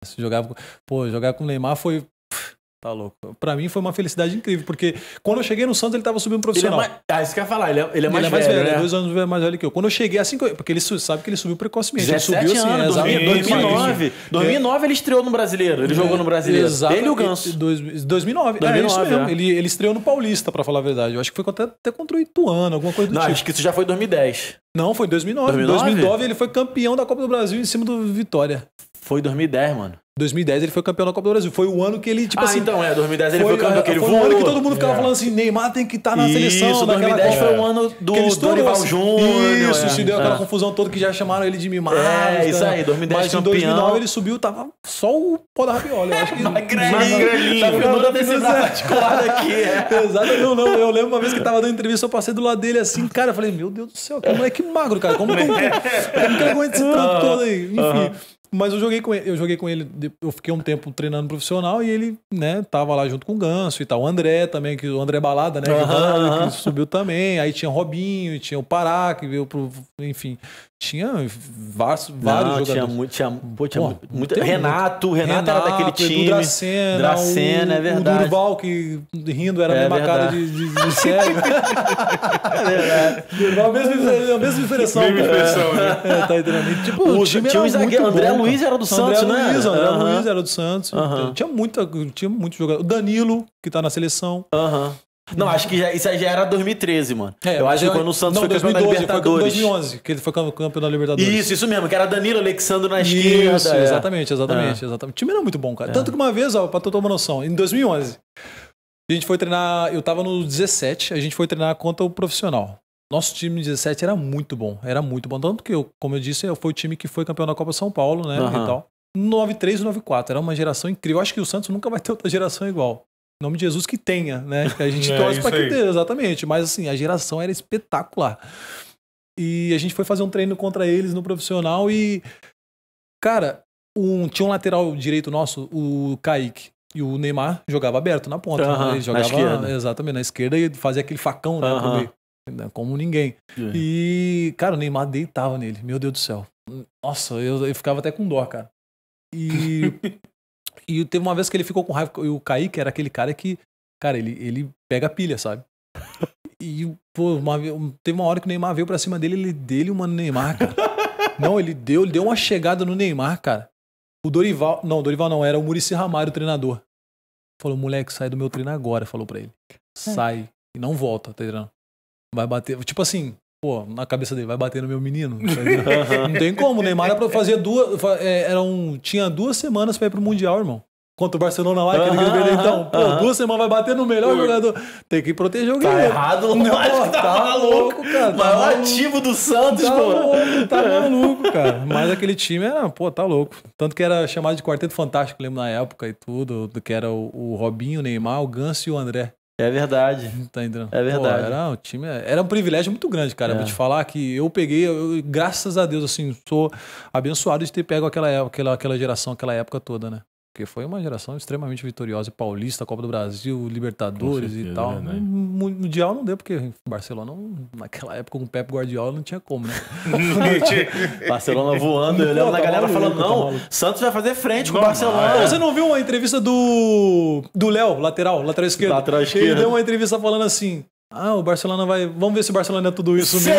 Jogar com o Neymar foi... Tá louco. Pra mim foi uma felicidade incrível, porque quando eu cheguei no Santos, ele tava subindo profissional. Isso que eu ia falar, ele é mais velho, né? Ele é 2 anos mais velho que eu. Quando eu cheguei, assim, porque ele sabe que ele subiu precocemente. 17 ele subiu anos, assim, 2009 ele estreou no Brasileiro, ele jogou no Brasileiro. Exato. Ele e o Ganso. 2009, é isso mesmo. Ele estreou no Paulista, pra falar a verdade. Eu acho que foi até contra o Ituano, alguma coisa do tipo. Não, acho que isso já foi 2010. Não, foi em 2009. Em 2009 ele foi campeão da Copa do Brasil em cima do Vitória. Foi 2010, mano. 2010 ele foi campeão da Copa do Brasil. Foi o ano que ele, 2010 ele foi campeão, que ele voou. Foi o ano que todo mundo ficava falando assim, Neymar tem que estar na seleção. Isso, 2010 foi o ano do Dorival Júnior. Isso, se deu aquela confusão toda que já chamaram ele de Mimar. Isso aí, 2010 mas campeão. Em 2009 ele subiu, tava só o pó da rabiola. Eu acho que... Magrelinho. Tá ficando desse particular aqui, Exato. Eu lembro uma vez que tava dando entrevista, eu passei do lado dele assim, cara, eu falei, meu Deus do céu, que moleque magro, cara. Como que eu aguento esse tanto todo aí? Enfim... Mas eu joguei com ele, eu fiquei um tempo treinando profissional e ele, né, tava lá junto com o Ganso e tal. O André também, o André Balada, né, que subiu também. Aí tinha o Robinho, tinha o Pará, que veio pro... Enfim, tinha vários jogadores. Tinha muito. Renato era daquele time. Dracena, é verdade. O Durval, que rindo era a mesma cara de cego. É verdade. A mesma expressão. Tá entendendo? Tipo, o time tinha era um zagueiro, André Luiz era do Santos, né? André Luiz era do Santos. Tinha muito jogador. O Danilo, que tá na seleção. Não, acho que isso aí já era 2013, mano. Eu acho que quando o Santos foi campeão da 2012, Libertadores. Foi 2011, que ele foi campeão da Libertadores. Isso mesmo, que era Danilo, Alexandre na esquerda. Isso, exatamente. O time era muito bom, cara. Tanto que uma vez, pra tu ter uma noção, em 2011, a gente foi treinar, eu tava no 17, a gente foi treinar contra o profissional. Nosso time de 17 era muito bom. Tanto que, como eu disse, foi o time que foi campeão da Copa São Paulo, né? E tal. 93 e 94. Era uma geração incrível. Eu acho que o Santos nunca vai ter outra geração igual. Em nome de Jesus que tenha, né? Que a gente torce pra que tenha, exatamente. Mas assim, a geração era espetacular. E a gente foi fazer um treino contra eles no profissional e... Cara, tinha um lateral direito nosso, o Kaique. E o Neymar jogava aberto na ponta. Né? Ele jogava exatamente na esquerda e fazia aquele facão, né? Pro meio. Como ninguém. E, cara, o Neymar deitava nele. Meu Deus do céu. Nossa, eu ficava até com dó, cara. E teve uma vez que ele ficou com raiva. E o Kaique era aquele cara que, cara, ele pega pilha, sabe? E, pô, teve uma hora que o Neymar veio pra cima dele, ele deu uma no Neymar, cara. Não, ele deu uma chegada no Neymar, cara. O Dorival não, era o Muricy Ramalho, o treinador. Falou, moleque, sai do meu treino agora, falou pra ele. Sai e não volta, tá entendendo? Vai bater, tipo assim, pô, na cabeça dele, vai bater no meu menino. Não tem como, o Neymar era pra fazer tinha 2 semanas pra ir pro Mundial, irmão. Contra o Barcelona lá, então, pô, 2 semanas vai bater no melhor jogador. Tem que proteger o guerreiro. Tá errado, não, tá louco, cara. Maior ativo do Santos, pô. Tá maluco, cara. Mas aquele time era, pô, tá louco. Tanto que era chamado de Quarteto Fantástico, lembro na época e tudo, que era o Robinho, o Neymar, o Ganso e o André. É verdade. Tá entendendo? É verdade. Pô, era um privilégio muito grande, cara. Vou te falar que eu peguei, graças a Deus, assim, sou abençoado de ter pego aquela geração, aquela época toda, né? Porque foi uma geração extremamente vitoriosa. Paulista, Copa do Brasil, Libertadores certeza, e tal. Né? Mundial não deu, porque Barcelona, naquela época, com o Pep Guardiola, não tinha como, né? Barcelona voando. Eu lembro da galera falando, não, Santos vai fazer frente com o Barcelona. Você não viu uma entrevista do Léo, lateral esquerdo? Lateral esquerdo. Ele deu uma entrevista falando assim, o Barcelona vai... Vamos ver se o Barcelona é tudo isso mesmo.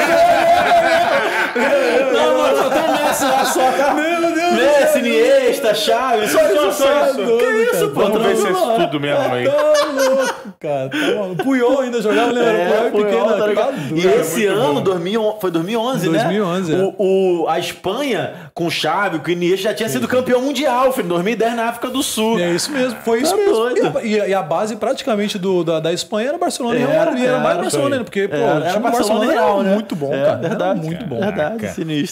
Não, mano, só tem Messi lá só, cara. Meu Deus. Messi, Iniesta, Xavi, só isso. Que isso, pô? Vamos ver se é isso tudo mesmo aí. Tá louco, cara. Tá maluco. Puyol ainda jogava, lembra? Puyol pequeno. E esse ano, foi 2011, né? 2011, a Espanha, com o Xavi, com o Iniesta, já tinha sido campeão mundial, filho, em 2010 na África do Sul. É isso mesmo, foi isso mesmo. E a base praticamente da Espanha era Barcelona e Real Madrid. Era mais Barcelona, porque, pô, o time do Barcelona era muito bom, cara. Verdade. Muito bom. Verdade, sinistro.